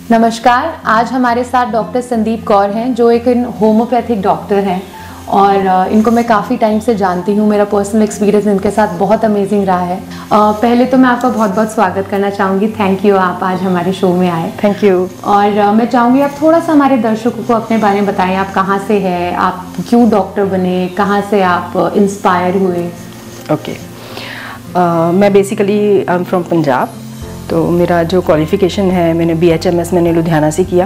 नमस्कार, आज हमारे साथ डॉक्टर संदीप कौर हैं जो एक होम्योपैथिक डॉक्टर हैं और इनको मैं काफ़ी टाइम से जानती हूँ। मेरा पर्सनल एक्सपीरियंस इनके साथ बहुत अमेजिंग रहा है। पहले तो मैं आपका बहुत बहुत स्वागत करना चाहूँगी। थैंक यू, आप आज हमारे शो में आए। Thank you. और मैं चाहूँगी आप थोड़ा सा हमारे दर्शकों को अपने बारे में बताएं। आप कहाँ से हैं, आप क्यों डॉक्टर बने, कहाँ से आप इंस्पायर हुए? ओके, मैं basically I am from Punjab. तो मेरा जो क्वालिफ़िकेशन है, मैंने BHMS मैंने लुधियाना से किया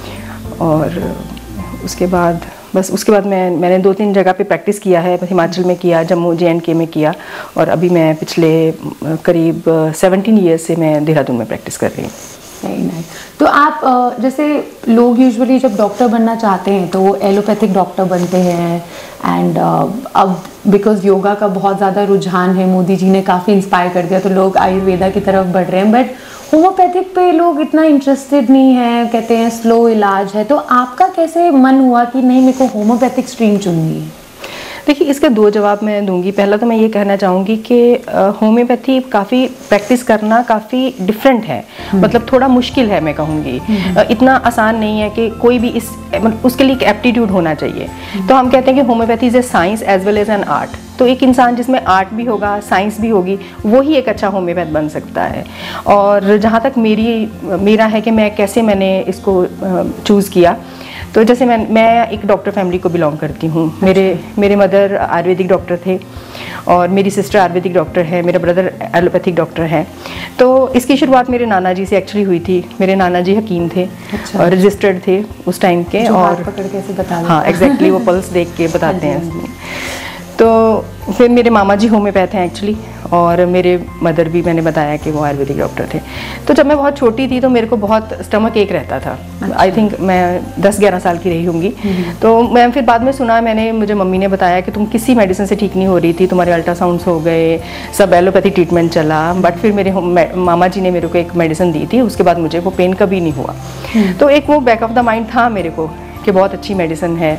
और उसके बाद मैंने 2-3 जगह पे प्रैक्टिस किया है। हिमाचल में किया, जम्मू JNK में किया और अभी मैं पिछले करीब 17 ईयर्स से मैं देहरादून में प्रैक्टिस कर रही हूँ। Very nice. तो आप जैसे लोग यूजुअली जब डॉक्टर बनना चाहते हैं तो वो एलोपैथिक डॉक्टर बनते हैं एंड अब बिकॉज योगा का बहुत ज़्यादा रुझान है, मोदी जी ने काफ़ी इंस्पायर कर दिया तो लोग आयुर्वेदा की तरफ बढ़ रहे हैं। बट होम्योपैथिक पे लोग इतना इंटरेस्टेड नहीं है, कहते हैं स्लो इलाज है। तो आपका कैसे मन हुआ कि नहीं, मेरे को होम्योपैथिक स्ट्रीम चुननी है? देखिए, इसके 2 जवाब मैं दूंगी। पहला तो मैं ये कहना चाहूँगी कि होम्योपैथी काफ़ी प्रैक्टिस करना काफ़ी डिफरेंट है, मतलब थोड़ा मुश्किल है मैं कहूँगी। इतना आसान नहीं है कि कोई भी उसके लिए एक एप्टीट्यूड होना चाहिए। तो हम कहते हैं कि homeopathy is a science as well as an art. तो एक इंसान जिसमें आर्ट भी होगा, साइंस भी होगी, वो ही एक अच्छा होम्योपैथ बन सकता है। और जहाँ तक मेरा है कि मैंने इसको चूज़ किया, तो जैसे मैं एक डॉक्टर फैमिली को बिलोंग करती हूँ। मेरे मदर आयुर्वेदिक डॉक्टर थे और मेरी सिस्टर आयुर्वेदिक डॉक्टर है, मेरा ब्रदर एलोपैथिक डॉक्टर है। तो इसकी शुरुआत मेरे नाना जी से एक्चुअली हुई थी। मेरे नाना जी हकीम थे और रजिस्टर्ड थे उस टाइम के, और पकड़ कैसे बता हाँ एग्जैक्टली वो पल्स देख के बताते हैं। तो फिर मेरे मामा जी होम्योपैथ हैं एक्चुअली, और मेरे मदर भी मैंने बताया कि वो आयुर्वेदिक डॉक्टर थे। तो जब मैं बहुत छोटी थी तो मेरे को बहुत स्टमक एक रहता था। आई थिंक मैं 10-11 साल की रही होंगी। तो मैं फिर बाद में सुना, मुझे मम्मी ने बताया कि तुम किसी मेडिसिन से ठीक नहीं हो रही थी, तुम्हारे अल्ट्रासाउंड्स हो गए, सब एलोपैथी ट्रीटमेंट चला, बट फिर मेरे मामा जी ने मेरे को एक मेडिसिन दी थी, उसके बाद मुझे वो पेन कभी नहीं हुआ। तो एक वो बैक ऑफ द माइंड था मेरे को कि बहुत अच्छी मेडिसिन है।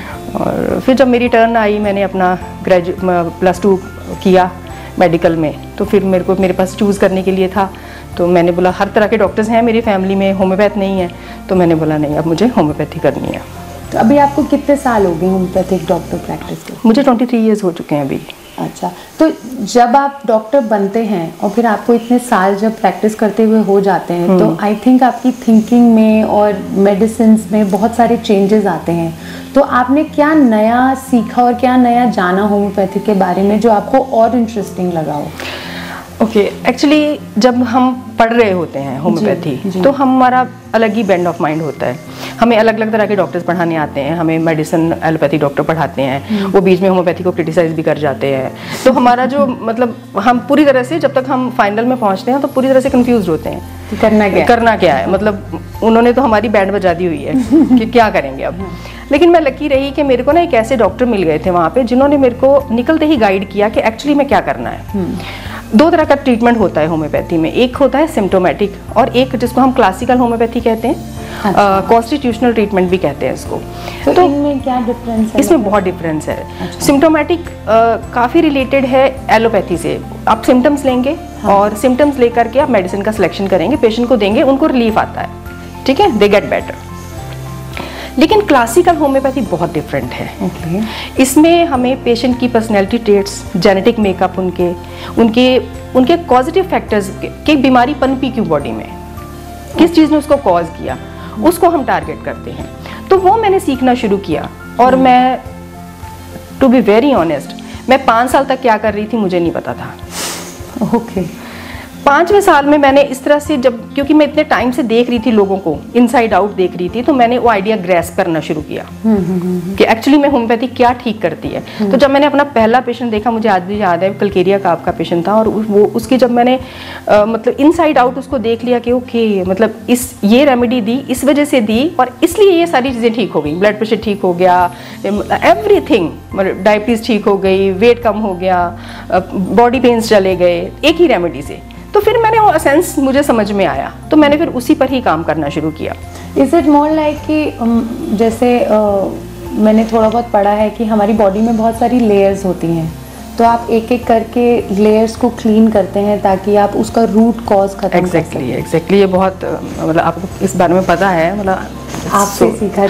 और फिर जब मेरी टर्न आई, मैंने अपना +2 किया मेडिकल में, तो फिर मेरे पास चूज़ करने के लिए था। तो मैंने बोला, हर तरह के डॉक्टर्स हैं मेरी फैमिली में, होम्योपैथ नहीं है। तो मैंने बोला नहीं, अब मुझे होम्योपैथी करनी है। तो अभी आपको कितने साल हो गए होम्योपैथिक डॉक्टर प्रैक्टिस के? मुझे 23 ईयर्स हो चुके हैं अभी। अच्छा, तो जब आप डॉक्टर बनते हैं और फिर आपको इतने साल जब प्रैक्टिस करते हुए हो जाते हैं, तो आई थिंक आपकी थिंकिंग में और मेडिसिन में बहुत सारे चेंजेस आते हैं। तो आपने क्या नया सीखा और क्या नया जाना होम्योपैथी के बारे में जो आपको और इंटरेस्टिंग लगा हो? ओके, एक्चुअली जब हम पढ़ रहे होते हैं होम्योपैथी तो हमारा अलग ही बैंड ऑफ माइंड होता है। हमें अलग अलग तरह के डॉक्टर्स पढ़ाने आते हैं, हमें मेडिसिन एलोपैथी डॉक्टर पढ़ाते हैं, वो बीच में होम्योपैथी को क्रिटिसाइज भी कर जाते हैं। तो हमारा जो मतलब हम पूरी तरह से जब तक हम फाइनल में पहुंचते हैं तो पूरी तरह से कंफ्यूज होते हैं कि करना क्या है। मतलब उन्होंने तो हमारी बैंड बजा दी हुई है कि क्या करेंगे अब। लेकिन मैं लकी रही कि मेरे को ना एक ऐसे डॉक्टर मिल गए थे वहाँ पे जिन्होंने मेरे को निकलते ही गाइड किया कि एक्चुअली में क्या करना है। 2 तरह का ट्रीटमेंट होता है होम्योपैथी में, एक होता है सिम्टोमेटिक और एक जिसको हम क्लासिकल होम्योपैथी कहते हैं, कॉन्स्टिट्यूशनल ट्रीटमेंट भी कहते हैं इसको। तो इनमें क्या डिफरेंस है? इसमें बहुत डिफरेंस है। सिम्टोमेटिक काफ़ी रिलेटेड है एलोपैथी से। आप सिम्टम्स लेंगे और सिम्टम्स लेकर के आप मेडिसिन का सिलेक्शन करेंगे, पेशेंट को देंगे, उनको रिलीफ आता है, ठीक है, दे गेट बेटर। लेकिन क्लासिकल होम्योपैथी बहुत डिफरेंट है। इसमें हमें पेशेंट की पर्सनैलिटी ट्रेट्स, जेनेटिक मेकअप, उनके पॉजिटिव फैक्टर्स की बीमारी पनपी क्यों बॉडी में, किस चीज़ ने उसको कॉज किया, उसको हम टारगेट करते हैं। तो वो मैंने सीखना शुरू किया और मैं टू बी वेरी ऑनेस्ट, मैं 5 साल तक क्या कर रही थी मुझे नहीं पता था। ओके। 5वें साल में मैंने इस तरह से क्योंकि मैं इतने टाइम से देख रही थी लोगों को, इनसाइड आउट देख रही थी, तो मैंने वो आइडिया ग्रैस्प करना शुरू किया कि एक्चुअली में होम्योपैथी क्या ठीक करती है। तो जब मैंने अपना पहला पेशेंट देखा, मुझे आज भी याद है, कलकेरिया का आपका पेशेंट था, और वो उसकी जब मैंने मतलब इनसाइड आउट उसको देख लिया कि ओके, मतलब ये रेमेडी दी, इस वजह से दी और इसलिए ये सारी चीज़ें ठीक हो गई। ब्लड प्रेशर ठीक हो गया, एवरीथिंग, मतलब डायबिटीज़ ठीक हो गई, वेट कम हो गया, बॉडी पेन्स चले गए एक ही रेमेडी से। तो फिर मैंने वो सेंस मुझे समझ में आया, तो मैंने फिर उसी पर ही काम करना शुरू किया। इज इट मोर लाइक कि जैसे मैंने थोड़ा बहुत पढ़ा है कि हमारी बॉडी में बहुत सारी लेयर्स होती हैं, तो आप एक एक करके लेयर्स को क्लीन करते हैं ताकि आप उसका रूट कॉज खत्म कर सकें। एग्जैक्टली ये बहुत मतलब आपको इस बारे में पता है, मतलब आपसे सीखा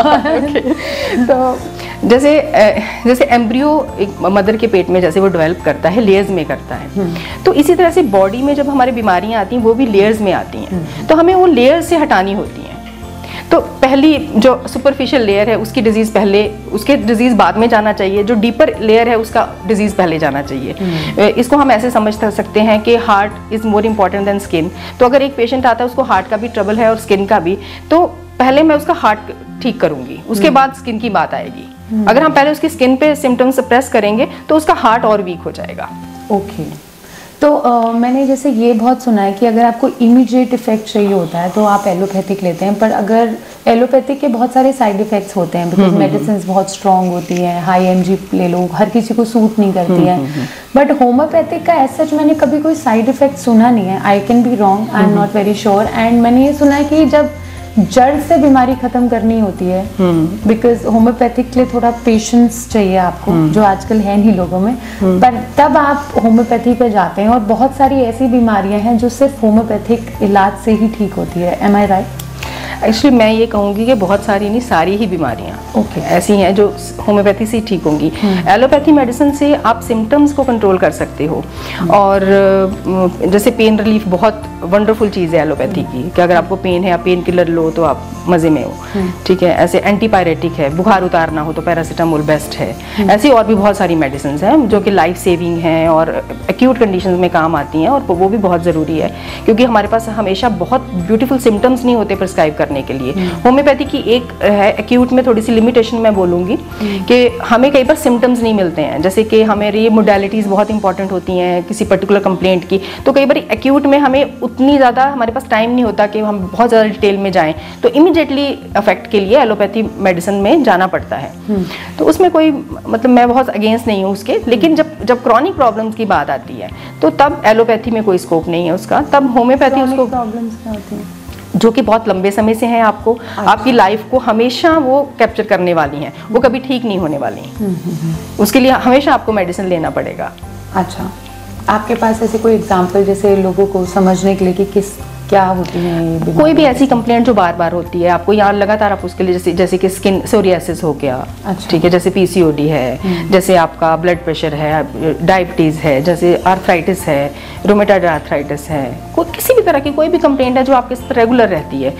थोड़ा। तो जैसे एम्ब्रियो एक मदर के पेट में जैसे वो डेवलप करता है, लेयर्स में करता है, तो इसी तरह से बॉडी में जब हमारी बीमारियां आती हैं वो भी लेयर्स में आती हैं। तो हमें वो लेयर्स से हटानी होती हैं। तो पहली जो सुपरफिशियल लेयर है उसकी डिजीज़ पहले, उसके डिजीज़ बाद में जाना चाहिए। जो डीपर लेयर है उसका डिजीज़ पहले जाना चाहिए। इसको हम ऐसे समझ सकते हैं कि heart is more important than skin. तो अगर एक पेशेंट आता है उसको हार्ट का भी ट्रबल है और स्किन का भी, तो पहले मैं उसका हार्ट ठीक करूंगी, उसके बाद स्किन की बात आएगी। अगर हम पहले उसकी स्किन पे सिम्टम्स सप्रेस करेंगे तो उसका हार्ट और वीक हो जाएगा। ओके। तो मैंने जैसे ये बहुत सुना है कि अगर आपको इमीडिएट इफेक्ट चाहिए होता है तो आप एलोपैथिक लेते हैं, पर अगर एलोपैथिक के बहुत सारे साइड इफेक्ट्स होते हैं बिकॉज मेडिसिन बहुत स्ट्रॉन्ग होती है, हाई एमजी ले लो, हर किसी को सूट नहीं करती है। बट होम्योपैथिक का एज सच मैंने कभी कोई साइड इफेक्ट सुना नहीं है। I can be wrong, I am not very sure. And मैंने ये सुना है कि जब जड़ से बीमारी खत्म करनी होती है, बिकॉज होम्योपैथिक के लिए थोड़ा पेशेंस चाहिए आपको, जो आजकल है नहीं लोगों में, पर तब आप होम्योपैथी पे जाते हैं। और बहुत सारी ऐसी बीमारियां हैं जो सिर्फ होम्योपैथिक इलाज से ही ठीक होती है। एम आई राइट? एक्चुअली मैं ये कहूँगी कि बहुत सारी नहीं, सारी ही बीमारियाँ ऐसी हैं जो होम्योपैथी से ठीक होंगी। एलोपैथी मेडिसिन से आप सिम्टम्स को कंट्रोल कर सकते हो। और जैसे पेन रिलीफ बहुत वंडरफुल चीज़ है एलोपैथी की, कि अगर आपको पेन है आप पेन किलर लो तो आप मज़े में हो, ठीक है। ऐसे एंटीपायरेटिक है, बुखार उतारना हो तो पैरासीटामोल बेस्ट है। ऐसी और भी बहुत सारी मेडिसिन हैं जो कि लाइफ सेविंग हैं और एक्यूट कंडीशंस में काम आती हैं, और वो भी बहुत ज़रूरी है क्योंकि हमारे पास हमेशा बहुत ब्यूटीफुल सिम्टम्स नहीं होते प्रिस्क्राइब करने के लिए। होम्योपैथी की एक है एक्यूट में थोड़ी सी लिमिटेशन मैं बोलूँगी कि हमें कई बार सिम्टम्स नहीं मिलते हैं, जैसे कि हमारी मोडालिटीज़ बहुत इंपॉर्टेंट होती हैं किसी पर्टिकुलर कंप्लेंट की। तो कई बार एक्यूट में हमें उतनी ज़्यादा हमारे पास टाइम नहीं होता कि हम बहुत ज़्यादा डिटेल में जाएं, तो इमीडिएटली अफेक्ट के लिए एलोपैथी मेडिसिन में जाना पड़ता है। तो उसमें कोई मतलब मैं बहुत अगेंस्ट नहीं हूँ उसके, लेकिन जब क्रॉनिक प्रॉब्लम्स की बात आती है तो तब एलोपैथी में कोई स्कोप नहीं है उसका, तब होम्योपैथी उसको प्रॉब्लम्स क्या होती हैं जो कि बहुत लंबे समय से हैं, आपको आपकी लाइफ को हमेशा वो कैप्चर करने वाली हैं, वो कभी ठीक नहीं होने वाली। उसके लिए हमेशा आपको मेडिसिन लेना पड़ेगा। अच्छा, आपके पास ऐसे कोई एग्जांपल जैसे लोगों को समझने के लिए कि क्या होती है कोई भी ऐसी कंप्लेंट जो बार बार होती है आपको यहाँ लगातार, आप उसके लिए जैसे कि स्किन सोरियासिस हो गया, अच्छा, ठीक है, जैसे पीसीओडी है, जैसे आपका ब्लड प्रेशर है, डायबिटीज़ है, जैसे आर्थराइटिस है, रोमेटॉइड आर्थराइटिस है, कोई किसी भी तरह की कोई भी कंप्लेंट है जो आपके साथ रेगुलर रहती है,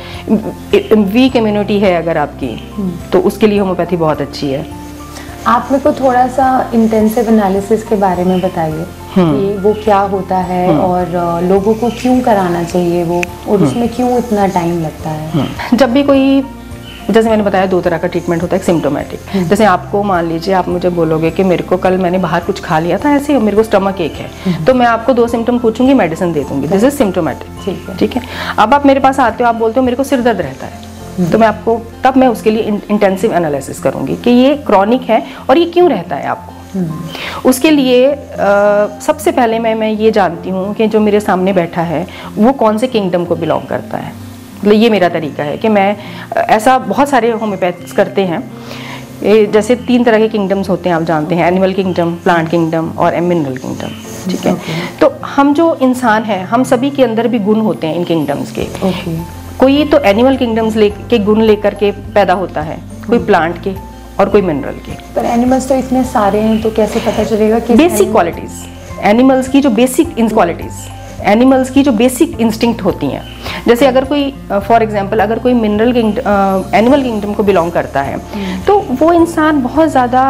वीक इम्यूनिटी है अगर आपकी, तो उसके लिए होम्योपैथी बहुत अच्छी है। आप मेरे को थोड़ा सा इंटेंसिव एनालिसिस के बारे में बताइए कि वो क्या होता है और लोगों को क्यों कराना चाहिए वो, और उसमें क्यों इतना टाइम लगता है। जब भी कोई, जैसे मैंने बताया 2 तरह का ट्रीटमेंट होता है, एक सिम्टोमेटिक। जैसे आपको मान लीजिए आप मुझे बोलोगे कि मेरे को कल मैंने बाहर कुछ खा लिया था ऐसे, मेरे को स्टमक एक है, तो मैं आपको 2 सिम्टम पूछूंगी, मेडिसिन दे दूंगी, दिस इज सिम्टोमेटिक, ठीक है। अब आप मेरे पास आते हो, आप बोलते हो मेरे को सिर दर्द रहता है, तो मैं आपको तब मैं उसके लिए इंटेंसिव एनालिसिस करूंगी कि ये क्रॉनिक है और ये क्यों रहता है आपको। उसके लिए सबसे पहले मैं ये जानती हूँ कि जो मेरे सामने बैठा है वो कौन से किंगडम को बिलोंग करता है। मतलब ये मेरा तरीका है कि मैं ऐसा बहुत सारे होम्योपैथ्स करते हैं। जैसे 3 तरह के किंगडम्स होते हैं, आप जानते हैं, एनिमल किंगडम, प्लांट किंगडम और मिनरल किंगडम, ठीक है। तो हम जो इंसान हैं, हम सभी के अंदर भी गुण होते हैं इन किंगडम्स के। कोई तो एनिमल किंगडम्स के गुण लेकर के पैदा होता है, कोई प्लांट के और कोई मिनरल के। पर एनिमल्स तो इतने सारे हैं, तो कैसे पता चलेगा कि बेसिक क्वालिटीज एनिमल्स की, जो बेसिक क्वालिटीज एनिमल्स की जो बेसिक इंस्टिंक्ट होती हैं। जैसे अगर कोई फॉर एग्जांपल अगर कोई एनिमल किंगडम को बिलोंग करता है तो वो इंसान बहुत ज़्यादा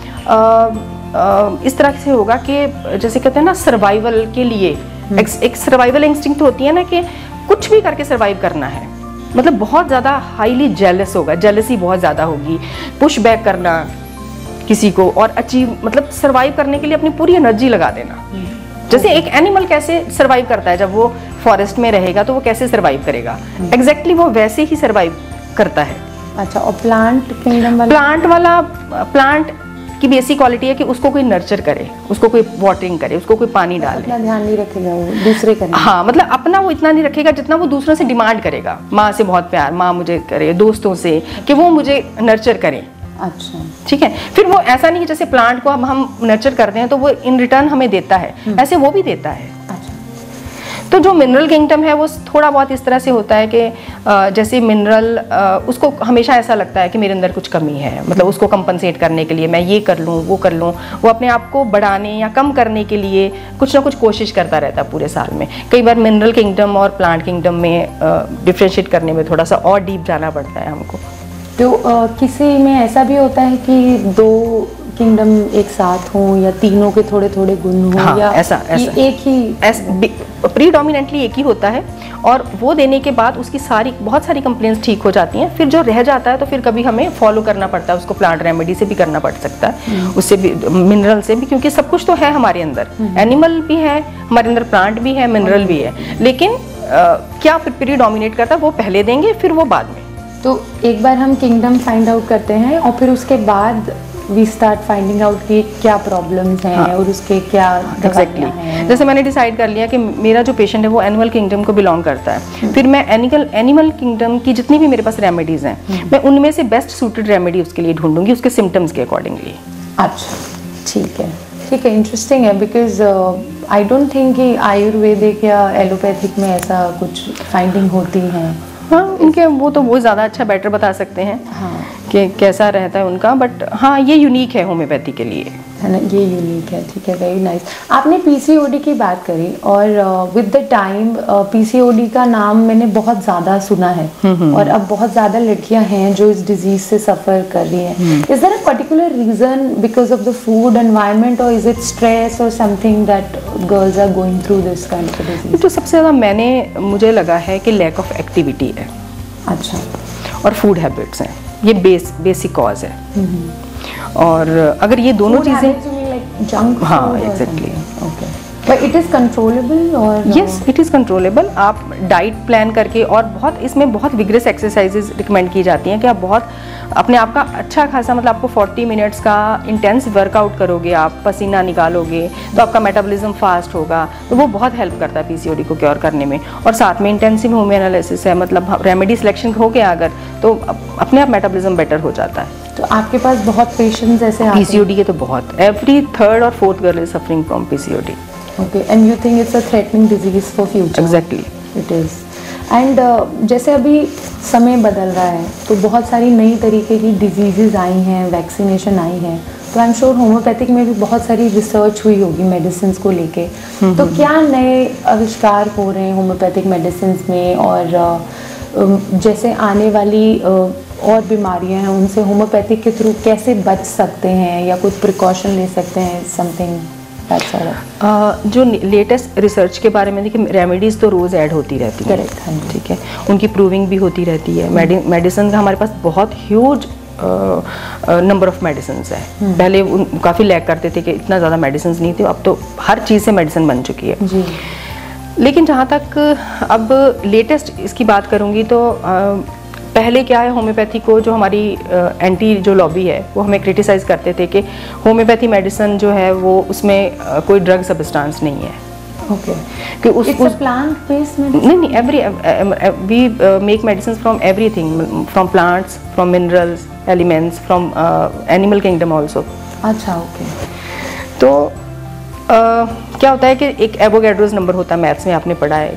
इस तरह से होगा कि जैसे कहते हैं ना, सर्वाइवल के लिए एक सर्वाइवल इंस्टिंक्ट होती है ना कि कुछ भी करके सर्वाइव करना है। मतलब बहुत ज़्यादा हाईली जेलस होगा, जेलसी बहुत ज़्यादा होगी, पुश बैक करना किसी को और अचीव, मतलब सर्वाइव करने के लिए अपनी पूरी एनर्जी लगा देना। जैसे एक एनिमल कैसे सर्वाइव करता है, जब वो फॉरेस्ट में रहेगा तो वो कैसे सर्वाइव करेगा, एग्जैक्टली वो वैसे ही सर्वाइव करता है। अच्छा, और प्लांट किंगडम प्लांट की बेसिक क्वालिटी है कि उसको कोई नर्चर करे, उसको कोई वाटरिंग करे, उसको कोई पानी डाले। अपना ध्यान नहीं रखेगा वो, दूसरे करेंगे। हाँ, मतलब अपना वो इतना नहीं रखेगा जितना वो दूसरों से डिमांड करेगा। माँ से बहुत प्यार, माँ मुझे करे, दोस्तों से कि वो मुझे नर्चर करें, अच्छा, ठीक है। फिर वो ऐसा नहीं कि जैसे प्लांट को हम नर्चर करते हैं तो वो इन रिटर्न हमें देता है, ऐसे वो भी देता है। तो जो मिनरल किंगडम है वो थोड़ा बहुत इस तरह से होता है कि जैसे मिनरल उसको हमेशा ऐसा लगता है कि मेरे अंदर कुछ कमी है, मतलब उसको कंपनसेट करने के लिए मैं ये कर लूँ वो कर लूँ, वो अपने आप को बढ़ाने या कम करने के लिए कुछ ना कुछ कोशिश करता रहता है पूरे साल में। कई बार मिनरल किंगडम और प्लांट किंगडम में डिफ्रेंशिएट करने में थोड़ा सा और डीप जाना पड़ता है हमको। तो किसी में ऐसा भी होता है कि 2 किंगडम एक साथ हों या तीनों के थोड़े थोड़े गुण हों? हाँ, या ऐसा एक ही प्रीडोमिनेंटली एक ही होता है, और वो देने के बाद उसकी बहुत सारी कंप्लेंट्स ठीक हो जाती हैं। फिर जो रह जाता है तो फिर कभी हमें फॉलो करना पड़ता है, उसको प्लांट रेमेडी से भी करना पड़ सकता है, उससे भी मिनरल से भी, क्योंकि सब कुछ तो है हमारे अंदर, एनिमल भी है हमारे अंदर, प्लांट भी है, मिनरल भी है, लेकिन क्या प्रीडोमिनेट करता है वो पहले देंगे फिर वो बाद में। तो एक बार हम किंगडम फाइंड आउट करते हैं और फिर उसके बाद वी स्टार्ट फाइंडिंग आउट कि क्या प्रॉब्लम्स हैं। हाँ, और उसके क्या एग्जैक्टली हैं। जैसे मैंने डिसाइड कर लिया कि मेरा जो पेशेंट है वो एनिमल किंगडम को बिलोंग करता है, फिर मैं एनिमल किंगडम की जितनी भी मेरे पास रेमेडीज हैं मैं उनमें से बेस्ट सूटेड रेमेडी उसके लिए ढूंढूंगी, उसके सिम्टम्स के अकॉर्डिंगली। अच्छा, ठीक है, ठीक है, इंटरेस्टिंग है, बिकॉज आई डोंट थिंक कि आयुर्वेदिक या एलोपैथिक में ऐसा कुछ फाइंडिंग होती है। हाँ, उनके वो तो बहुत ज़्यादा अच्छा बेटर बता सकते हैं। हाँ, कि कैसा रहता है उनका, बट हाँ ये यूनिक है होम्योपैथी के लिए, है ना, ये यूनिक है। ठीक है, वेरी नाइस। आपने पीसीओडी की बात करी और विद द टाइम पीसीओडी का नाम मैंने बहुत ज़्यादा सुना है और अब बहुत ज़्यादा लड़कियां हैं जो इस डिजीज से सफ़र कर रही हैं। Is there a particular reason because of the food environment और इज इट स्ट्रेस और something that girls are going through this kind of disease? तो सबसे ज़्यादा मुझे लगा है कि लैक ऑफ एक्टिविटी है। अच्छा। और फूड हैबिट्स हैं, ये बेसिक कॉज है। और अगर ये दोनों चीज़ें जंक, हाँ exactly, okay, but it is controllable? और यस, इट इज़ कंट्रोलेबल। आप डाइट प्लान करके, और इसमें बहुत विग्रेस एक्सरसाइजेज रिकमेंड की जाती हैं कि आप बहुत अपने आप का अच्छा खासा, मतलब आपको 40 मिनट्स का इंटेंस वर्कआउट करोगे, आप पसीना निकालोगे तो आपका मेटाबॉलिज्म फास्ट होगा, तो वो बहुत हेल्प करता है पीसीओडी को क्योर करने में। और साथ में इंटेंसिव होम्यो एनालिसिस है, मतलब रेमेडी सिलेक्शन हो गया अगर तो अपने आप मेटाबॉलिज्म बेटर हो जाता है। तो आपके पास बहुत पेशेंट्स ऐसे आते हैं? पीसीओडी के तो बहुत, एवरी 3rd और 4th girl is suffering from PCOD. Okay, and you think it's a threatening disease for future? Exactly, it is. And जैसे अभी समय बदल रहा है तो बहुत सारी नई तरीके की डिजीज़ेज आई हैं, वैक्सीनेशन आई हैं, तो आई एम श्योर होम्योपैथिक में भी बहुत सारी रिसर्च हुई होगी मेडिसिन को लेके। तो क्या नए आविष्कार हो रहे हैं होम्योपैथिक मेडिसिन में, और जैसे आने वाली और बीमारियां हैं उनसे होम्योपैथिक के थ्रू कैसे बच सकते हैं या कुछ प्रिकॉशन ले सकते हैं, समथिंग दैट्स ऑल? जो लेटेस्ट रिसर्च के बारे में देखिए, रेमेडीज़ तो रोज़ ऐड होती रहती है। करेक्ट, हाँ, ठीक है, उनकी प्रूविंग भी होती रहती है। मेडिसिन का हमारे पास बहुत ह्यूज नंबर ऑफ मेडिसिन है। पहले काफ़ी लैक करते थे कि इतना ज़्यादा मेडिसिन नहीं थी, अब तो हर चीज़ से मेडिसिन बन चुकी है जी। लेकिन जहाँ तक अब लेटेस्ट इसकी बात करूँगी तो पहले क्या है, होम्योपैथी को जो हमारी एंटी जो लॉबी है वो हमें क्रिटिसाइज़ करते थे कि होम्योपैथी मेडिसिन जो है वो उसमें कोई ड्रग सब्सटेंस नहीं है। ओके, कि उस प्लांट बेस्ड मेडिसिन? नहीं, every we make medicine from everything, from plants, from minerals, elements, from animal kingdom also. अच्छा, ओके। तो क्या होता है कि एक एवोगैड्रोस नंबर होता है, मैथ्स में आपने पढ़ा है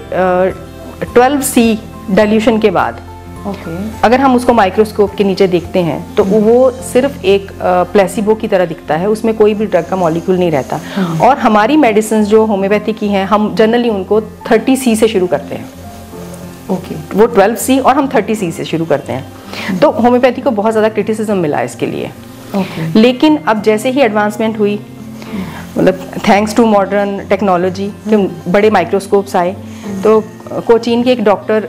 कि 12C डाइल्यूशन के बाद अगर हम उसको माइक्रोस्कोप के नीचे देखते हैं तो वो सिर्फ एक प्लेसिबो की तरह दिखता है, उसमें कोई भी ड्रग का मॉलिक्यूल नहीं रहता। और हमारी मेडिसिन जो होम्योपैथी की हैं, हम जनरली उनको 30C से शुरू करते हैं। ओके, वो 12C और हम 30C से शुरू करते हैं। तो होम्योपैथी को बहुत ज़्यादा क्रिटिसिज्म मिला इसके लिए। लेकिन अब जैसे ही एडवांसमेंट हुई, मतलब थैंक्स टू मॉडर्न टेक्नोलॉजी के बड़े माइक्रोस्कोप्स आए, तो कोचीन के एक डॉक्टर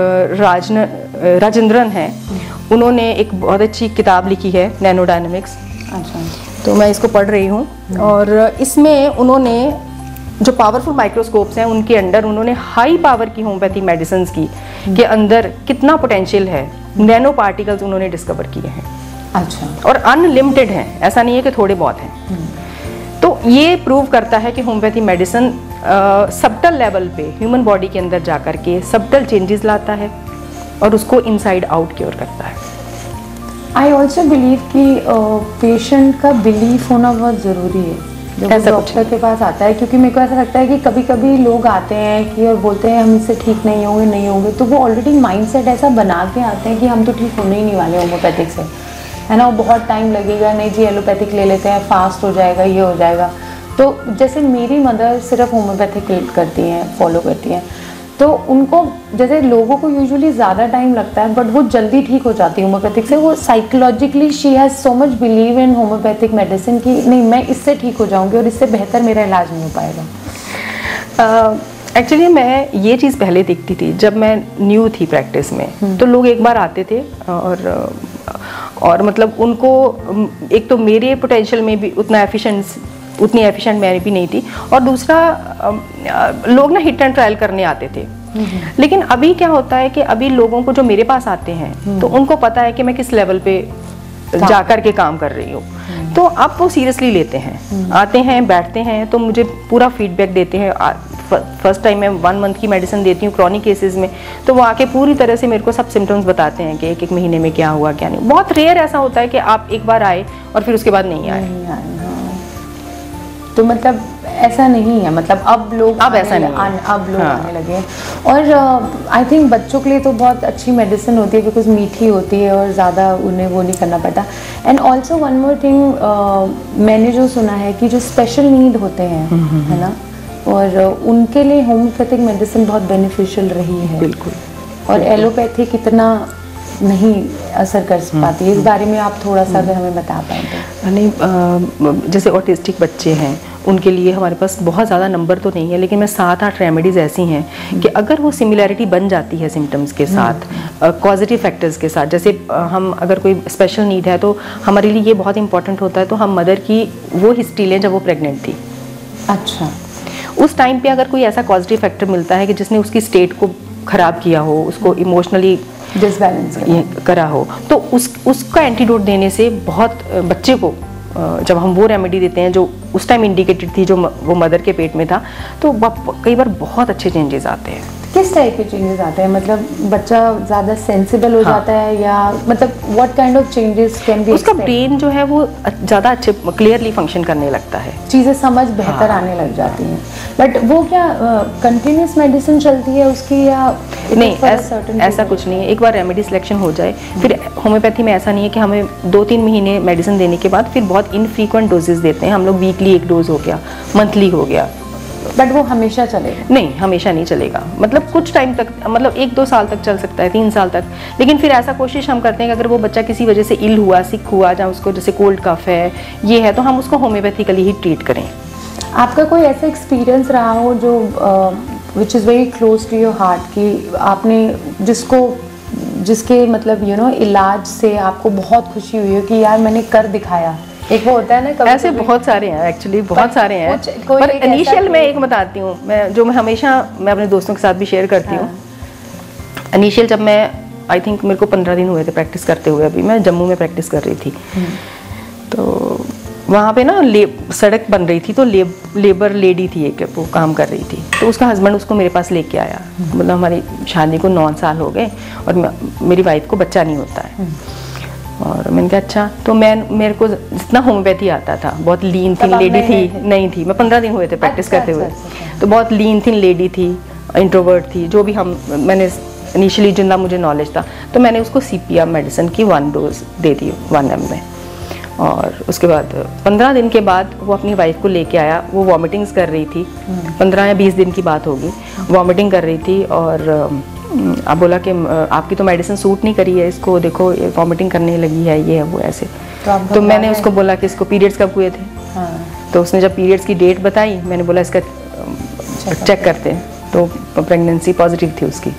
राजेंद्रन हैं, उन्होंने एक बहुत अच्छी किताब लिखी है, नैनो डायनामिक्स। अच्छा, तो मैं इसको पढ़ रही हूँ। और इसमें उन्होंने जो पावरफुल माइक्रोस्कोप्स हैं उनके अंडर उन्होंने हाई पावर की होम्योपैथी मेडिसिन की के अंदर कितना पोटेंशियल है, नैनो पार्टिकल्स उन्होंने डिस्कवर किए हैं। अच्छा, और अनलिमिटेड हैं, ऐसा नहीं है कि थोड़े बहुत हैं। तो ये प्रूव करता है कि होम्योपैथी मेडिसिन सबटल लेवल पे ह्यूमन बॉडी के अंदर जाकर के सबटल चेंजेस लाता है और उसको इनसाइड आउट क्योर करता है। आई ऑल्सो बिलीव कि पेशेंट का बिलीफ होना बहुत ज़रूरी है जब वो डॉक्टर के पास आता है, क्योंकि मेरे को ऐसा लगता है कि कभी कभी लोग आते हैं कि और बोलते हैं हम इससे ठीक नहीं होंगे, तो वो ऑलरेडी माइंडसेट ऐसा बना के आते हैं कि हम तो ठीक होने ही नहीं वाले होम्योपैथिक से, है ना, वो बहुत टाइम लगेगा, नहीं जी एलोपैथिक ले लेते हैं, फास्ट हो जाएगा, ये हो जाएगा। तो जैसे मेरी मदर सिर्फ होम्योपैथिक करती हैं, फॉलो करती हैं, तो उनको जैसे लोगों को यूजुअली ज़्यादा टाइम लगता है बट वो जल्दी ठीक हो जाती है होम्योपैथिक से। वो psychologically she has so much believe in homeopathic medicine कि नहीं मैं इससे ठीक हो जाऊंगी और इससे बेहतर मेरा इलाज नहीं हो पाएगा। एक्चुअली मैं ये चीज़ पहले देखती थी जब मैं न्यू थी प्रैक्टिस में, तो लोग एक बार आते थे और मतलब उनको एक तो मेरे पोटेंशियल में भी उतनी एफिशिएंट मैं भी नहीं थी, और दूसरा लोग ना हिट एंड ट्रायल करने आते थे। लेकिन अभी क्या होता है कि अभी लोगों को जो मेरे पास आते हैं तो उनको पता है कि मैं किस लेवल पे जा कर के काम कर रही हूँ, तो अब वो सीरियसली लेते हैं, आते हैं, बैठते हैं, तो मुझे पूरा फीडबैक देते हैं। फर्स्ट टाइम मैं 1 मंथ की मेडिसिन देती हूँ क्रॉनिक केसेस में, तो वो आके पूरी तरह से मेरे को सब सिम्टम्स बताते हैं कि एक महीने में क्या हुआ क्या नहीं। बहुत रेयर ऐसा होता है कि आप एक बार आए और फिर उसके बाद नहीं आए। तो मतलब ऐसा नहीं है, मतलब अब लोग ऐसा नहीं अब लोग आने लगे हैं। और आई थिंक बच्चों के लिए तो बहुत अच्छी मेडिसिन होती है बिकॉज मीठी होती है और ज़्यादा उन्हें वो नहीं करना पड़ता। And also one more thing, मैंने जो सुना है कि जो स्पेशल नीड होते हैं, है ना, और उनके लिए होम्योपैथिक मेडिसिन बहुत बेनिफिशियल रही है। बिल्कुल। और एलोपैथिक इतना नहीं असर कर पाती है। इस बारे में आप थोड़ा सा अगर हमें बता पाएँ तो। नहीं, जैसे ऑटिस्टिक बच्चे हैं उनके लिए हमारे पास बहुत ज़्यादा नंबर तो नहीं है, लेकिन मैं 7-8 रेमेडीज़ ऐसी हैं कि अगर वो सिमिलैरिटी बन जाती है सिम्टम्स के साथ, पॉजिटिव फैक्टर्स के साथ, जैसे हम अगर कोई स्पेशल नीड है तो हमारे लिए ये बहुत इंपॉर्टेंट होता है, तो हम मदर की वो हिस्ट्री लें जब वो प्रेग्नेंट थी। अच्छा। उस टाइम पे अगर कोई ऐसा पॉजिटिव फैक्टर मिलता है कि जिसने उसकी स्टेट को ख़राब किया हो, उसको इमोशनली डिसबैलेंस करा हो, तो उसका एंटीडोट देने से बहुत बच्चे को जब हम वो रेमेडी देते हैं जो उस टाइम इंडिकेटेड थी, जो वो मदर के पेट में था, तो कई बार बहुत अच्छे चेंजेस आते हैं। किस टाइप के चेंजेस आते हैं? मतलब बच्चा ज़्यादा सेंसिबल हो जाता है, या मतलब what kind of changes can be? उसका ब्रेन जो है वो ज़्यादा अच्छे क्लियरली फंक्शन करने लगता है, चीज़ें समझ बेहतर आने लग जाती हैं। बट वो क्या कंटिन्यूस मेडिसिन चलती है उसकी, या नहीं? ऐसा कुछ नहीं है। एक बार रेमेडी सिलेक्शन हो जाए, फिर होम्योपैथी में ऐसा नहीं है कि हमें 2-3 महीने मेडिसिन देने के बाद फिर बहुत इनफ्रीक्वेंट डोजेस देते हैं हम लोग। वीकली 1 डोज हो गया, मंथली हो गया, बट वो हमेशा चलेगा? नहीं, हमेशा नहीं चलेगा। मतलब कुछ टाइम तक, मतलब 1-2 साल तक चल सकता है, 3 साल तक। लेकिन फिर ऐसा कोशिश हम करते हैं कि अगर वो बच्चा किसी वजह से इल हुआ, सिक हुआ, या उसको जैसे कोल्ड कफ है, ये है, तो हम उसको होम्योपैथिकली ही ट्रीट करें। आपका कोई ऐसा एक्सपीरियंस रहा हो जो which is very close to your heart, कि आपने जिसके मतलब इलाज से आपको बहुत खुशी हुई हो कि यार मैंने कर दिखाया? एक वो होता है ना, कभी ऐसे बहुत सारे हैं एक्चुअली, बहुत सारे हैं। पर इनिशियल मैं एक बताती हूँ, मैं हमेशा अपने दोस्तों के साथ भी शेयर करती हूँ। इनिशियल जब मैं आई थिंक मेरे को 15 दिन हुए थे प्रैक्टिस करते हुए, अभी मैं जम्मू में प्रैक्टिस कर रही थी, तो वहाँ पे ना सड़क बन रही थी, तो लेबर लेडी थी एक, वो काम कर रही थी, तो उसका हस्बैंड उसको मेरे पास लेके आया। मतलब हमारी शादी को 9 साल हो गए और मेरी वाइफ को बच्चा नहीं होता है। और मैंने कहा अच्छा, तो मेरे को जितना होम्योपैथी आता था, बहुत लीन थिन लेडी थी, नहीं थी, मैं 15 दिन हुए थे प्रैक्टिस करते हुए, तो बहुत लीन थिन लेडी थी, इंट्रोवर्ट थी, जो भी मैंने इनिशियली जितना मुझे नॉलेज था, तो मैंने उसको CPR मेडिसिन की 1 डोज दे दी 1 ml में। और उसके बाद 15 दिन के बाद वो अपनी वाइफ को लेके आया। वो वॉमिटिंग्स कर रही थी, 15 या 20 दिन की बात होगी, वॉमिटिंग कर रही थी, और आप बोला कि आपकी तो मेडिसिन सूट नहीं करी है, इसको देखो ये वॉमिटिंग करने लगी है, ये है वो ऐसे। तो मैंने उसको बोला कि इसको पीरियड्स कब हुए थे? तो उसने जब पीरियड्स की डेट बताई, मैंने बोला इसका चेक करते हैं, तो प्रेगनेंसी पॉजिटिव थी उसकी।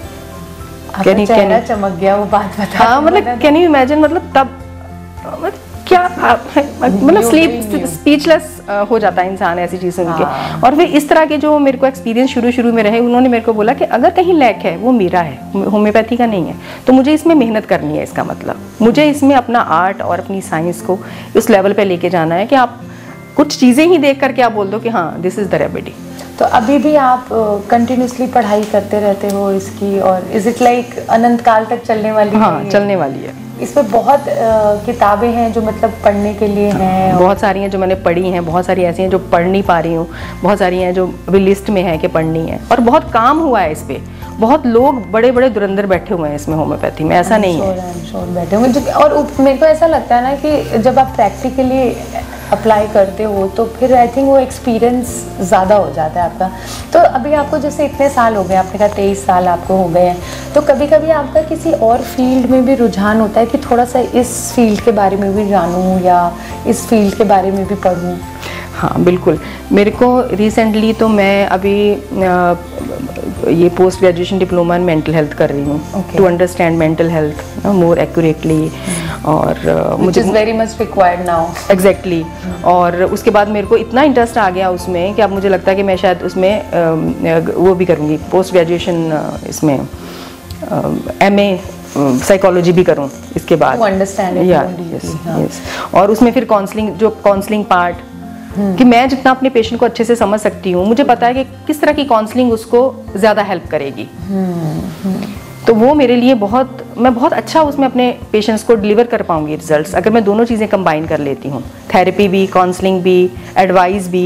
चेहरा चमक गया वो बात बता। हाँ, मतलब कैन यू इमेजिन, मतलब तब क्या मतलब स्पीचलेस हो जाता है इंसान ऐसी चीज़ सुन के। और फिर इस तरह के जो मेरे को एक्सपीरियंस शुरू में रहे, उन्होंने मेरे को बोला कि अगर कहीं लैक है वो मेरा है, होम्योपैथी का नहीं है, तो मुझे इसमें मेहनत करनी है। इसका मतलब मुझे इसमें अपना आर्ट और अपनी साइंस को इस लेवल पे लेके जाना है कि आप कुछ चीज़ें ही देख करके आप बोल दो कि हाँ दिस इज़ द रेमेडी। तो अभी भी आप कंटिन्यूसली पढ़ाई करते रहते हो इसकी, और इज इट लाइक अनंत काल तक चलने वाली है? हाँ, चलने वाली है। इसमें बहुत किताबें हैं जो मतलब पढ़ने के लिए हैं। बहुत सारी हैं जो मैंने पढ़ी हैं, बहुत सारी ऐसी हैं जो पढ़ नहीं पा रही हूँ, बहुत सारी हैं जो अभी लिस्ट में है कि पढ़नी है, और बहुत काम हुआ है इस पे। बहुत लोग बड़े बड़े धुरंधर बैठे हुए हैं इसमें होम्योपैथी में, ऐसा नहीं है। बैठे हुए। और मेरे को ऐसा लगता है ना कि जब आप प्रैक्टिकली अप्लाई करते हो तो फिर आई थिंक वो एक्सपीरियंस ज़्यादा हो जाता है आपका। तो अभी आपको जैसे इतने साल हो गए, आपने कहा 23 साल आपको हो गए हैं, तो कभी कभी आपका किसी और फील्ड में भी रुझान होता है कि थोड़ा सा इस फील्ड के बारे में भी जानूँ या इस फील्ड के बारे में भी पढ़ूँ? हाँ बिल्कुल, मेरे को रिसेंटली तो मैं अभी ये post graduation diploma in mental health कर रही हूँ, to understand mental health more accurately, और मुझे very much required now. Exactly. और उसके बाद मेरे को इतना इंटरेस्ट आ गया उसमें कि अब मुझे लगता है कि मैं शायद उसमें वो भी करूँगी, पोस्ट ग्रेजुएशन इसमें MA साइकोलॉजी भी करूँ इसके बाद। यस। और उसमें फिर काउंसलिंग पार्ट, कि मैं जितना अपने पेशेंट को अच्छे से समझ सकती हूँ, मुझे पता है कि किस तरह की काउंसलिंग उसको ज़्यादा हेल्प करेगी। तो वो मेरे लिए मैं बहुत अच्छा उसमें अपने पेशेंट्स को डिलीवर कर पाऊंगी रिजल्ट्स, अगर मैं दोनों चीज़ें कंबाइन कर लेती हूँ, थेरेपी भी, काउंसलिंग भी, एडवाइस भी,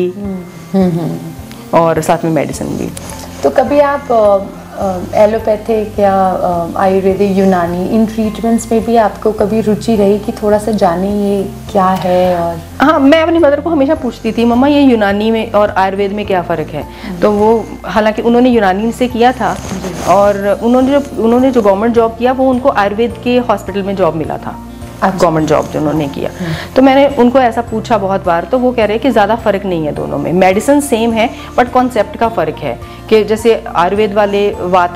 और साथ में मेडिसिन भी। तो कभी आप एलोपैथिक या आयुर्वेदिक, यूनानी, इन ट्रीटमेंट्स में भी आपको कभी रुचि रही कि थोड़ा सा जाने ये क्या है? और हाँ, मैं अपनी मदर को हमेशा पूछती थी, मम्मा ये यूनानी में और आयुर्वेद में क्या फ़र्क है? तो वो, हालांकि उन्होंने यूनानी से किया था, और उन्होंने जो गवर्नमेंट जॉब किया वो उनको आयुर्वेद के हॉस्पिटल में जॉब मिला था, गवर्नमेंट जॉब जो उन्होंने किया। तो मैंने उनको ऐसा पूछा बहुत बार, तो वो कह रहे हैं कि ज़्यादा फ़र्क नहीं है दोनों में, मेडिसिन सेम है बट कॉन्सेप्ट का फ़र्क है, कि जैसे आयुर्वेद वाले वात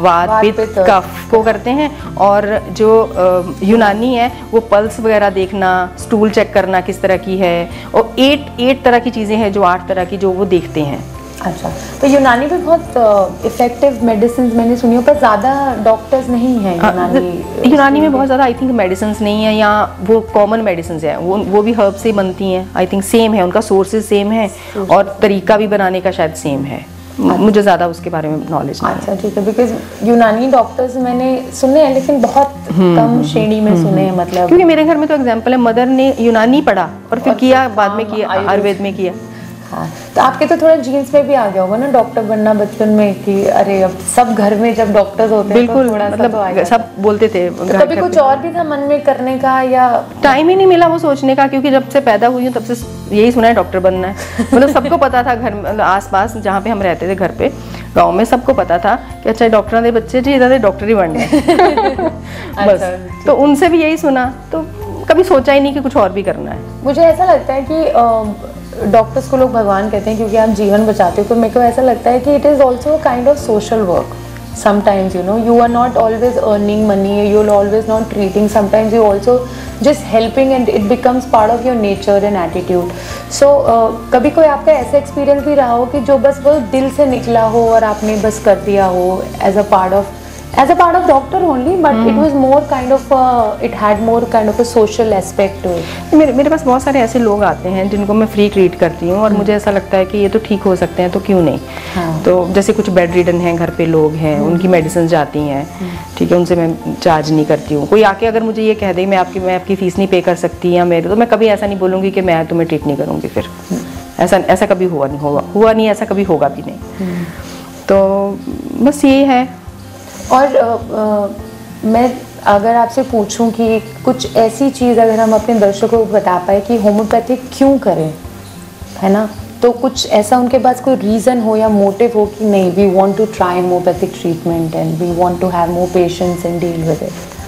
पित्त कफ को करते हैं, और जो यूनानी है वो पल्स वगैरह देखना, स्टूल चेक करना किस तरह की है, और 8 तरह की चीज़ें हैं, जो 8 तरह की जो वो देखते हैं। अच्छा, तो यूनानी भी बहुत इफेक्टिव मेडिसिन मैंने सुनी हो, पर ज़्यादा डॉक्टर्स नहीं हैं यूनानी में बहुत ज़्यादा आई थिंक मेडिसिन नहीं है, या वो कॉमन मेडिसिन है, वो भी हर्ब से बनती हैं, आई थिंक सेम है, उनका सोर्सेज सेम है, और तरीका भी बनाने का शायद सेम है। मुझे ज़्यादा उसके बारे में नॉलेज नहीं है। अच्छा, ठीक है, बिकॉज यूनानी डॉक्टर्स मैंने सुने हैं, लेकिन बहुत कम श्रेणी में सुने हैं, मतलब क्योंकि मेरे घर में तो एग्जाम्पल है, मदर ने यूनानी पढ़ा और फिर किया, बाद में किया आयुर्वेद में किया। हाँ, तो आपके तो थोड़ा जीन्स में भी आ गया होगा ना डॉक्टर बनना बचपन में, कि अरे अब सब घर में जब डॉक्टर्स होते हैं तो थोड़ा मतलब सब बोलते थे। तो कभी कुछ और भी था मन में करने का, या टाइम ही नहीं मिला वो सोचने का? क्योंकि जब से पैदा हुई हूँ तब से यही सुना है डॉक्टर बनना है। मतलब सबको पता था, घर में आस-पास जहाँ पे हम रहते थे, घर पे गाँव में सबको पता था कि अच्छा डॉक्टरों के बच्चे जी इधर डॉक्टर ही बनना है। बस, तो उनसे भी यही सुना, तो कभी सोचा ही नहीं कि कुछ और भी करना है। मुझे ऐसा लगता है कि डॉक्टर्स को लोग भगवान कहते हैं क्योंकि आप जीवन बचाते हो, तो मेरे को ऐसा लगता है कि it is also kind of social work. Sometimes, you know, you are not always earning money, you're always not treating, sometimes you also just helping, and it becomes part of your nature and attitude. So कभी कोई आपका ऐसा experience भी रहा हो कि जो बस वो दिल से निकला हो और आपने बस कर दिया हो as a part of doctor only, but it was more kind of it had more kind of a social aspect to it. मेरे पास बहुत सारे ऐसे लोग आते हैं जिनको मैं फ्री ट्रीट करती हूँ, और मुझे ऐसा लगता है कि ये तो ठीक हो सकते हैं, तो क्यों नहीं। हाँ। तो जैसे कुछ बेड रिडन हैं, घर पे लोग हैं, उनकी मेडिसिन जाती हैं, ठीक है, उनसे मैं चार्ज नहीं करती हूँ। कोई आके अगर मुझे ये कह दे मैं आपकी फ़ीस नहीं पे कर सकती, या मेरे, तो मैं कभी ऐसा नहीं बोलूँगी कि मैं तुम्हें ट्रीट नहीं करूँगी। फिर ऐसा कभी हुआ नहीं, ऐसा कभी होगा भी नहीं। तो बस ये है। और मैं अगर आपसे पूछूं कि कुछ ऐसी चीज़ अगर हम अपने दर्शकों को बता पाए कि होम्योपैथिक क्यों करें, है ना, तो कुछ ऐसा उनके पास कोई रीज़न हो या मोटिव हो कि नहीं, we want to try homeopathic treatment and we want to have more patience and deal with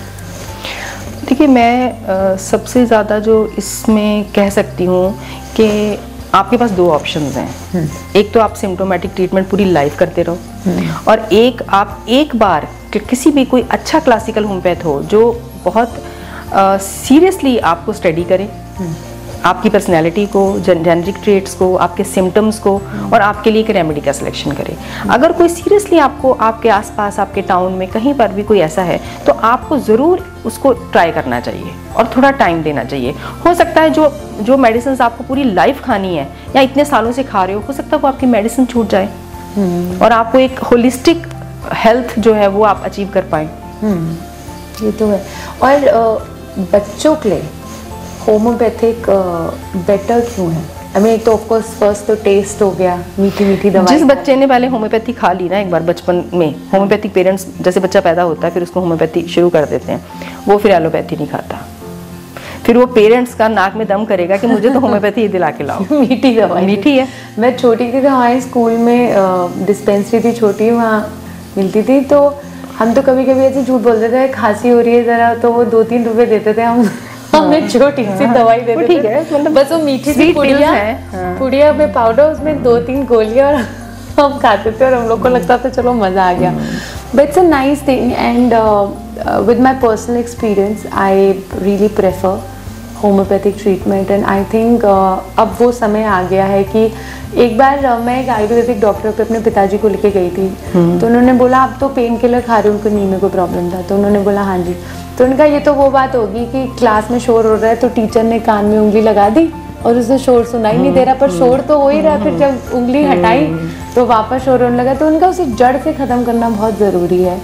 it. देखिए, मैं सबसे ज़्यादा जो इसमें कह सकती हूँ कि आपके पास 2 ऑप्शंस हैं। एक तो आप सिम्टोमेटिक ट्रीटमेंट पूरी लाइफ करते रहो, और एक आप एक बार किसी भी कोई अच्छा क्लासिकल होम्योपैथ हो जो बहुत सीरियसली आपको स्टडी करे, आपकी पर्सनैलिटी को, जेनेटिक ट्रेट्स को, आपके सिम्टम्स को, और आपके लिए एक रेमेडी का सिलेक्शन करे। अगर कोई सीरियसली आपको आपके आसपास, आपके टाउन में कहीं पर भी कोई ऐसा है, तो आपको ज़रूर उसको ट्राई करना चाहिए और थोड़ा टाइम देना चाहिए। हो सकता है जो मेडिसिन आपको पूरी लाइफ खानी है या इतने सालों से खा रहे हो सकता है वो आपकी मेडिसिन छूट जाए, और आपको एक होलिस्टिक हेल्थ जो है वो आप अचीव कर पाएँ। ये तो है। और बच्चों के लिए होम्योपैथिक बेटर क्यों है? एक तो ऑफ कोर्स फर्स्ट तो टेस्ट हो गया, मीठी मीठी दवाई। जिस बच्चे ने पहले होम्योपैथी खा ली ना एक बार बचपन में, होम्योपैथिक पेरेंट्स जैसे बच्चा पैदा होता है फिर उसको होम्योपैथी शुरू कर देते हैं, वो फिर एलोपैथी नहीं खाता। फिर वो पेरेंट्स का नाक में दम करेगा कि मुझे तो होम्योपैथी दिला के लाओ। मीठी दवाई मीठी है। मैं छोटी थी तो हमारे स्कूल में डिस्पेंसरी थी छोटी, वहाँ मिलती थी, तो हम तो कभी कभी ऐसे झूठ बोलते थे खांसी हो रही है जरा, तो वो 2-3 रुपए देते थे, हमें छोटी सी दवाई देते थे। ठीक है, मतलब बस वो मीठी सी पुड़िया में पाउडर, उसमें 2-3 गोलियां, और हम खाते थे और हम लोग को लगता था चलो मजा आ गया। But it's a nice thing, and with my personal experience I really prefer homeopathic treatment, and I think अब वो समय आ गया है कि एक बार मैं एक आयुर्वेदिक डॉक्टर पे अपने पिताजी को लेके गई थी, तो उन्होंने बोला आप तो पेन किलर खा रहे हो, उनको नी में कोई प्रॉब्लम था, तो उन्होंने बोला हाँ जी। तो उनका ये तो वो बात होगी कि क्लास में शोर हो रहा है तो टीचर ने कान में उंगली लगा दी और उसे शोर सुनाई नहीं दे रहा, पर शोर तो हो ही रहा, फिर जब उंगली हटाई तो वापस शोर होने लगा। तो उनका उसे जड़ से ख़त्म करना बहुत ज़रूरी है,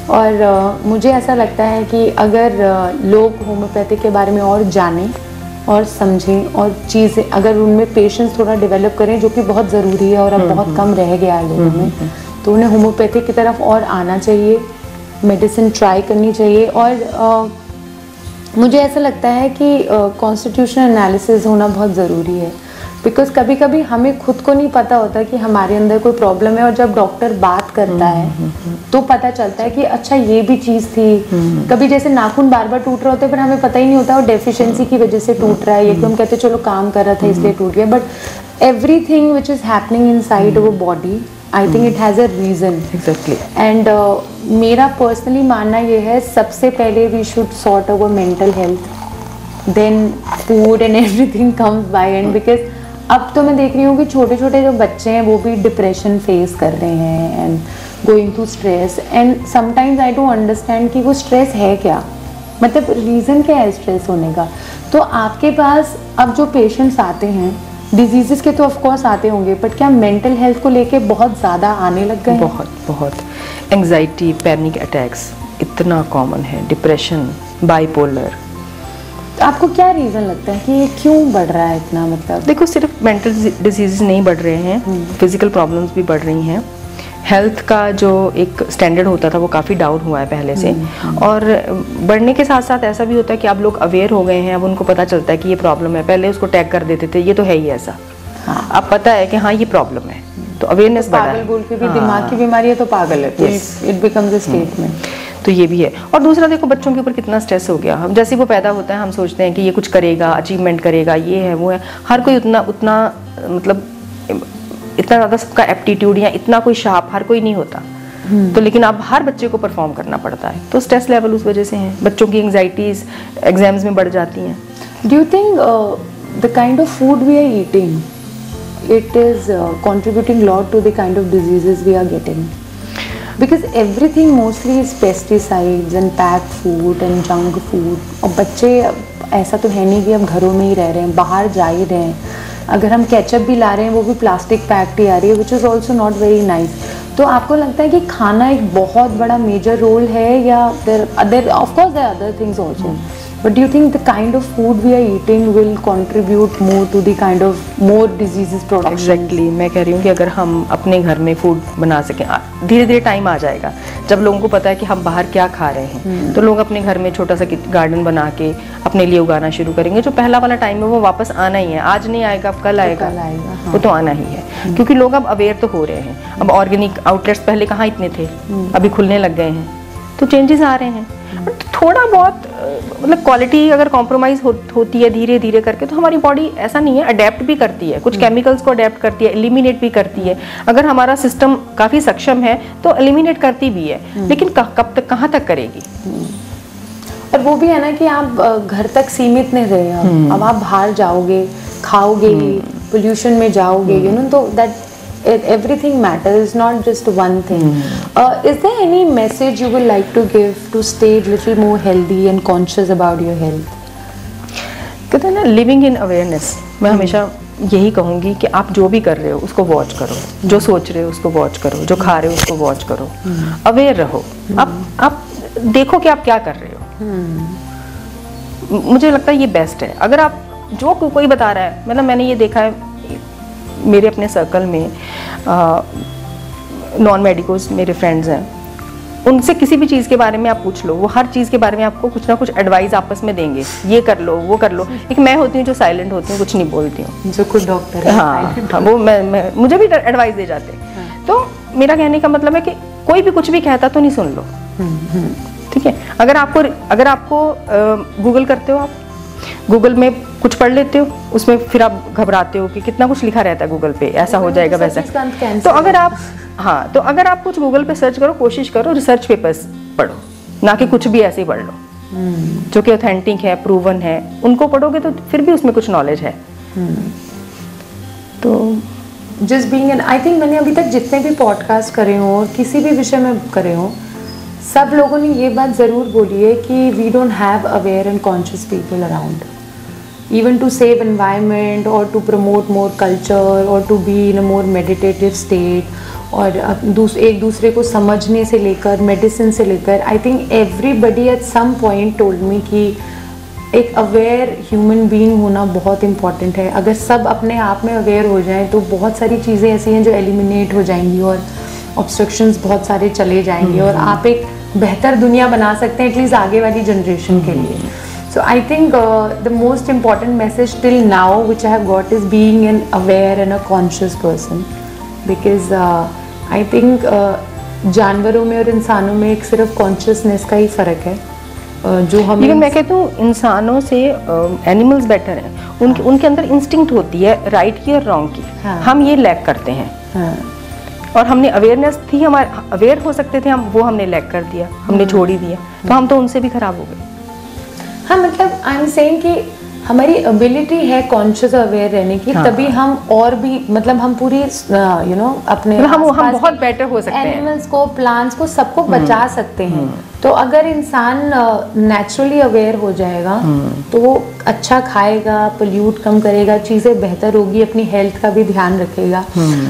और मुझे ऐसा लगता है कि अगर लोग होम्योपैथी के बारे में और जानें और समझें और चीज़ें, अगर उनमें पेशेंस थोड़ा डेवलप करें, जो कि बहुत ज़रूरी है और अब बहुत कम रह गया है लोगों में, तो उन्हें होम्योपैथी की तरफ और आना चाहिए, मेडिसिन ट्राई करनी चाहिए। और मुझे ऐसा लगता है कि कॉन्स्टिट्यूशनल एनालिसिस होना बहुत ज़रूरी है, बिकॉज कभी कभी हमें खुद को नहीं पता होता कि हमारे अंदर कोई प्रॉब्लम है, और जब डॉक्टर बात करता है तो पता चलता है कि अच्छा ये भी चीज़ थी। कभी जैसे नाखून बार बार टूट रहे होते हैं पर हमें पता ही नहीं होता वो डेफिशिएंसी की वजह से टूट रहा है, एकदम कहते चलो काम कर रहा था इसलिए टूट गया, but everything which is happening inside our body, I think it has a reason. Exactly. And मेरा पर्सनली मानना ये है, सबसे पहले we should sort our mental health, then food and everything comes by end. Because अब तो मैं देख रही हूँ कि छोटे छोटे जो बच्चे हैं वो भी डिप्रेशन फेस कर रहे हैं and going through stress, and sometimes I don't understand कि वो स्ट्रेस है क्या, मतलब रीज़न क्या है स्ट्रेस होने का। तो आपके पास अब जो पेशेंट्स आते हैं, डिजीज़ेस के तो ऑफ कोर्स आते होंगे, बट क्या मेंटल हेल्थ को लेके बहुत ज़्यादा आने लग गए? बहुत एंग्जाइटी, पैनिक अटैक्स इतना कॉमन है, डिप्रेशन, बाइपोलर। आपको क्या रीज़न लगता है कि ये क्यों बढ़ रहा है इतना? मतलब देखो, सिर्फ मेंटल डिजीज़ नहीं बढ़ रहे हैं, फिजिकल प्रॉब्लम्स भी बढ़ रही हैं। हेल्थ का जो एक स्टैंडर्ड होता था वो काफ़ी डाउन हुआ है पहले से, और बढ़ने के साथ साथ ऐसा भी होता है कि अब लोग अवेयर हो गए हैं, अब उनको पता चलता है कि ये प्रॉब्लम है। पहले उसको टैग कर देते थे ये तो है ही ऐसा, हाँ। अब पता है कि हाँ ये प्रॉब्लम है, तो अवेयरनेस बढ़ा है। पागल बोल के भी दिमाग की बीमारी है तो पागल है, इट बिकम्स अ स्टेटमेंट। तो ये भी है। और दूसरा देखो, बच्चों के ऊपर कितना स्ट्रेस हो गया। हम जैसे वो पैदा होता है हम सोचते हैं कि ये कुछ करेगा, अचीवमेंट करेगा, ये है वो है, हर कोई उतना मतलब इतना ज़्यादा सबका एप्टीट्यूड या इतना कोई शार्प हर कोई नहीं होता, तो लेकिन अब हर बच्चे को परफॉर्म करना पड़ता है, तो स्ट्रेस लेवल उस वजह से हैं। बच्चों की एंग्जाइटीज एग्जाम्स में बढ़ जाती हैं। Do you think the kind of food we are eating, it is contributing a lot to the kind of diseases we are getting, because everything mostly is pesticides and packed food and junk food। और बच्चे ऐसा तो है नहीं कि अब घरों में ही रह रहे हैं, बाहर जा ही रहे हैं। अगर हम केचप भी ला रहे हैं वो भी प्लास्टिक पैक्ड ही आ रही है, which is also not very nice. तो आपको लगता है कि खाना एक बहुत बड़ा मेजर रोल है, या there of course there other things also, but do you think the kind of food we are eating will contribute more to the kind of more diseases production? Exactly, मैं कह रही हूँ कि अगर हम अपने घर में फूड बना सकें, धीरे धीरे टाइम आ जाएगा जब लोगों को पता है कि हम बाहर क्या खा रहे हैं, तो लोग अपने घर में छोटा सा गार्डन बना के अपने लिए उगाना शुरू करेंगे। जो पहला वाला टाइम है वो वापस आना ही है, आज नहीं आएगा अब कल आएगा, हाँ। वो तो आना ही है, क्योंकि लोग अब अवेयर तो हो रहे हैं। अब ऑर्गेनिक आउटलेट्स पहले कहाँ इतने थे, अभी खुलने लग गए हैं, तो चेंजेस आ रहे हैं। थोड़ा बहुत मतलब क्वालिटी अगर कॉम्प्रोमाइज़ होती है धीरे धीरे करके, तो हमारी बॉडी ऐसा नहीं है, अडेप्ट भी करती है, कुछ केमिकल्स को अडेप्ट करती है, एलिमिनेट भी करती है। अगर हमारा सिस्टम काफ़ी सक्षम है तो एलिमिनेट करती भी है, लेकिन कब तक, कहाँ तक करेगी? और वो भी है ना कि आप घर तक सीमित नहीं रहे, अब आप बाहर जाओगे, खाओगे, पोल्यूशन में जाओगे, यू नो, तो that everything matters, not just one thing. Is there any message you would like to give to stay a little more healthy and conscious about your health? कहते हैं ना, लिविंग इन अवेयरनेस। मैं हमेशा यही कहूँगी कि आप जो भी कर रहे हो उसको वॉच करो, जो सोच रहे हो उसको वॉच करो, जो खा रहे हो उसको वॉच करो, अवेयर रहो। आप देखो कि आप क्या कर रहे हो। मुझे लगता है ये बेस्ट है। अगर आप जो कोई बता रहा है, मतलब मैंने ये देखा है मेरे अपने सर्कल में, नॉन मेडिकोस मेरे फ्रेंड्स हैं, उनसे किसी भी चीज़ के बारे में आप पूछ लो, वो हर चीज़ के बारे में आपको कुछ ना कुछ एडवाइस आपस में देंगे, ये कर लो वो कर लो। एक मैं होती हूँ जो साइलेंट होती हूँ, कुछ नहीं बोलती हूँ, जो खुद डॉक्टर है। हाँ, वो मैं मुझे भी एडवाइस दे जाते हैं। तो मेरा कहने का मतलब है कि कोई भी कुछ भी कहता तो नहीं सुन लो, ठीक है। अगर आपको गूगल करते हो, आप गूगल में कुछ पढ़ लेते हो, उसमें फिर आप घबराते हो कि कितना कुछ लिखा रहता है गूगल पे, ऐसा हो जाएगा वैसा। तो अगर आप कुछ गूगल पे सर्च करो, कोशिश करो रिसर्च पेपर्स पढ़ो, ना कि कुछ भी ऐसे ही पढ़ लो जो कि ऑथेंटिक है, प्रूवन है, उनको पढ़ोगे तो फिर भी उसमें कुछ नॉलेज है। तो just being an, I think मैंने अभी तक जितने भी पॉडकास्ट करे हों और किसी भी विषय में करे हों, सब लोगों ने ये बात ज़रूर बोली है कि we don't have aware and conscious people around, even to save environment or to promote more culture or to be in a more meditative state, और एक दूसरे को समझने से लेकर मेडिसिन से लेकर, I think everybody at some point told me कि एक अवेयर ह्यूमन बीइंग होना बहुत इम्पॉर्टेंट है। अगर सब अपने आप में अवेयर हो जाएं तो बहुत सारी चीज़ें ऐसी हैं जो एलिमिनेट हो जाएंगी और ऑब्स्ट्रक्शंस बहुत सारे चले जाएंगे और आप एक बेहतर दुनिया बना सकते हैं एटलीस्ट आगे वाली जनरेशन के लिए। So I think the most important message till now which I have got is being an aware and a conscious person, because I think जानवरों में और इंसानों में एक सिर्फ कॉन्शियसनेस का ही फ़र्क है, जो हम, लेकिन मैं कहती हूँ इंसानों से एनिमल्स बेटर हैं। उनके अंदर इंस्टिंक्ट होती है राइट की और रॉन्ग की। हाँ। हम ये लैक करते हैं। हाँ। और हमने अवेयरनेस थी, हमारे अवेयर हो सकते थे हम, वो हमने लैक कर दिया, हमने छोड़ ही दिया, तो हम तो उनसे भी खराब हो गए। हाँ, मतलब आई एम सेइंग कि हमारी एबिलिटी है कॉन्शियस अवेयर रहने की। हाँ। तभी हम और भी, मतलब हम पूरी अपने हम बहुत बेटर हो सकते हैं, एनिमल्स को, प्लांट्स को, सबको बचा सकते हैं। तो अगर इंसान नेचुरली अवेयर हो जाएगा तो वो अच्छा खाएगा, पोल्यूट कम करेगा, चीज़ें बेहतर होगी, अपनी हेल्थ का भी ध्यान रखेगा।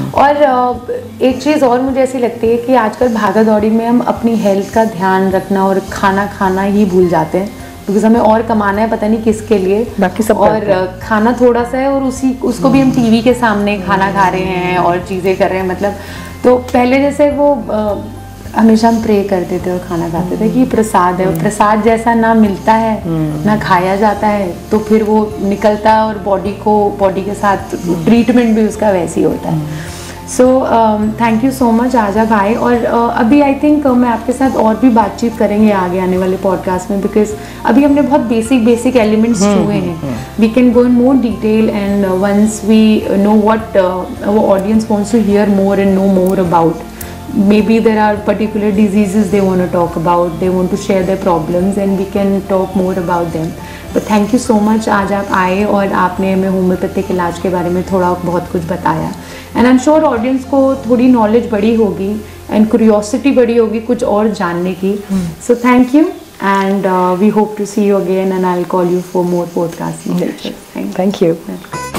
और एक चीज़ और मुझे ऐसी लगती है कि आजकल भागा दौड़ी में हम अपनी हेल्थ का ध्यान रखना और खाना खाना ही भूल जाते हैं, बिकॉज हमें और कमाना है पता नहीं किसके लिए, बाकी सब और खाना थोड़ा सा है और उसको भी हम टीवी के सामने खाना खा रहे हैं और चीज़ें कर रहे हैं। मतलब तो पहले जैसे वो हमेशा हम प्रे करते थे और खाना खाते थे कि प्रसाद है, और प्रसाद जैसा ना मिलता है ना खाया जाता है, तो फिर वो निकलता है और बॉडी के साथ ट्रीटमेंट भी उसका वैसे ही होता है। So thank you so much आजा भाई। और अभी आई थिंक मैं आपके साथ और भी बातचीत करेंगे आगे आने वाले पॉडकास्ट में, बिकॉज अभी हमने बहुत बेसिक एलिमेंट्स छुए हैं। We can go in more detail and once we know what our audience wants to hear more and know more about, maybe there are particular diseases they want to talk about, they want to share their problems and we can talk more about them. But thank you so much, आज आप आए और आपने हमें homeopathic इलाज के बारे में थोड़ा बहुत कुछ बताया, and I'm sure audience को थोड़ी knowledge बढ़ी होगी and curiosity बढ़ी होगी कुछ और जानने की। So thank you and we hope to see you again and I'll call you for more podcasts in future. Thank you.